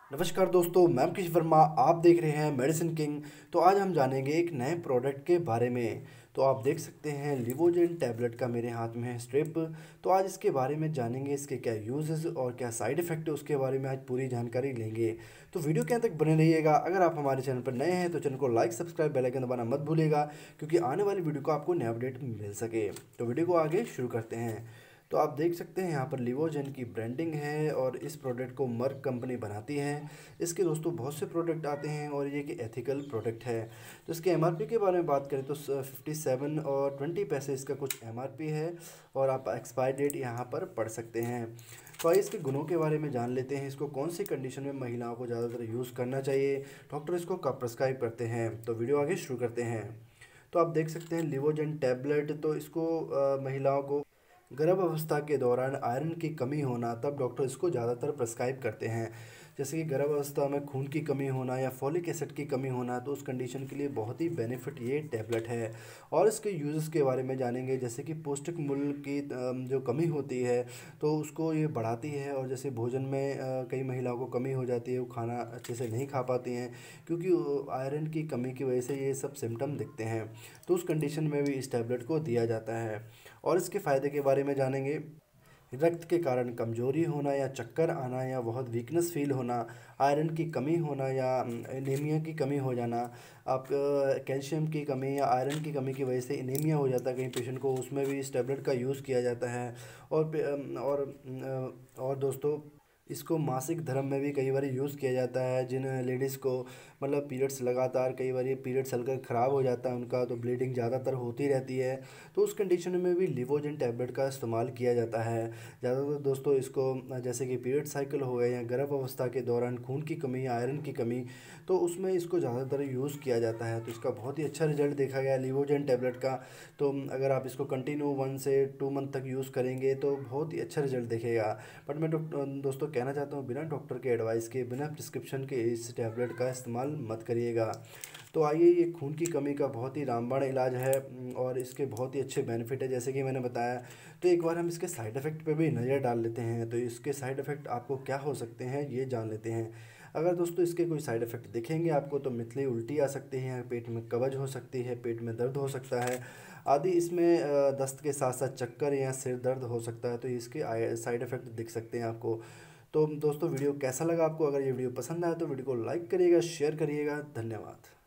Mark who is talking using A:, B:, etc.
A: नमस्कार दोस्तों, मैं मुकेश वर्मा। आप देख रहे हैं मेडिसिन किंग। तो आज हम जानेंगे एक नए प्रोडक्ट के बारे में। तो आप देख सकते हैं लिवोजेन टैबलेट का मेरे हाथ में है स्ट्रिप। तो आज इसके बारे में जानेंगे, इसके क्या यूजेस और क्या साइड इफ़ेक्ट है उसके बारे में आज पूरी जानकारी लेंगे। तो वीडियो के अंत तक बने रहिएगा। अगर आप हमारे चैनल पर नए हैं तो चैनल को लाइक, सब्सक्राइब, बेल आइकन दबाना मत भूलिएगा, क्योंकि आने वाली वीडियो को आपको नया अपडेट मिल सके। तो वीडियो को आगे शुरू करते हैं। तो आप देख सकते हैं यहाँ पर लिवोजेन की ब्रांडिंग है और इस प्रोडक्ट को मर्क कंपनी बनाती है। इसके दोस्तों बहुत से प्रोडक्ट आते हैं और ये कि एथिकल प्रोडक्ट है। तो इसके एमआरपी के बारे में बात करें तो 57 और 20 पैसे इसका कुछ एमआरपी है और आप एक्सपायर डेट यहाँ पर पढ़ सकते हैं। तो आइए इसके गुणों के बारे में जान लेते हैं। इसको कौन सी कंडीशन में महिलाओं को ज़्यादातर यूज़ करना चाहिए, डॉक्टर इसको कब प्रेस्क्राइब करते हैं। तो वीडियो आगे शुरू करते हैं। तो आप देख सकते हैं लिवोजेन टैबलेट, तो इसको महिलाओं को गर्भ अवस्था के दौरान आयरन की कमी होना, तब डॉक्टर इसको ज़्यादातर प्रेस्क्राइब करते हैं। जैसे कि गर्भ अवस्था में खून की कमी होना या फॉलिक एसिड की कमी होना, तो उस कंडीशन के लिए बहुत ही बेनिफिट ये टैबलेट है। और इसके यूजेस के बारे में जानेंगे, जैसे कि पौष्टिक मूल्य की जो कमी होती है तो उसको ये बढ़ाती है। और जैसे भोजन में कई महिलाओं को कमी हो जाती है, वो खाना अच्छे से नहीं खा पाती हैं क्योंकि आयरन की कमी की वजह से ये सब सिम्टम दिखते हैं। तो उस कंडीशन में भी इस टैबलेट को दिया जाता है। और इसके फ़ायदे के बारे में जानेंगे। रक्त के कारण कमजोरी होना या चक्कर आना या बहुत वीकनेस फील होना, आयरन की कमी होना या एनीमिया की कमी हो जाना, आप कैल्शियम की कमी या आयरन की कमी की वजह से एनीमिया हो जाता है कहीं पेशेंट को, उसमें भी इस टैबलेट का यूज़ किया जाता है। और दोस्तों, इसको मासिक धर्म में भी कई बार यूज़ किया जाता है। जिन लेडीज़ को मतलब पीरियड्स लगातार कई बार पीरियड्स हल्का ख़राब हो जाता है उनका, तो ब्लीडिंग ज़्यादातर होती रहती है, तो उस कंडीशन में भी लिवोजेन टैबलेट का इस्तेमाल किया जाता है। ज़्यादातर दोस्तों इसको जैसे कि पीरियड साइकिल हो गए या गर्भ अवस्था के दौरान खून की कमी या आयरन की कमी, तो उसमें इसको ज़्यादातर यूज़ किया जाता है। तो इसका बहुत ही अच्छा रिजल्ट देखा गया है लिवोजेन टैबलेट का। तो अगर आप इसको कंटिन्यू 1 से 2 मंथ तक यूज़ करेंगे तो बहुत ही अच्छा रिजल्ट दिखेगा। बट मैं दोस्तों कहना चाहता हूँ, बिना डॉक्टर के एडवाइस के, बिना प्रिस्क्रिप्शन के इस टैबलेट का इस्तेमाल मत करिएगा। तो आइए, ये खून की कमी का बहुत ही रामबाण इलाज है और इसके बहुत ही अच्छे बेनिफिट है जैसे कि मैंने बताया। तो एक बार हम इसके साइड इफ़ेक्ट पे भी नज़र डाल लेते हैं। तो इसके साइड इफ़ेक्ट आपको क्या हो सकते हैं ये जान लेते हैं। अगर दोस्तों इसके कोई साइड इफ़ेक्ट दिखेंगे आपको, तो मितली उल्टी आ सकती है, पेट में कब्ज हो सकती है, पेट में दर्द हो सकता है आदि। इसमें दस्त के साथ साथ चक्कर या सिर दर्द हो सकता है। तो इसके साइड इफ़ेक्ट दिख सकते हैं आपको। तो दोस्तों, वीडियो कैसा लगा आपको? अगर ये वीडियो पसंद आया तो वीडियो को लाइक करिएगा, शेयर करिएगा। धन्यवाद।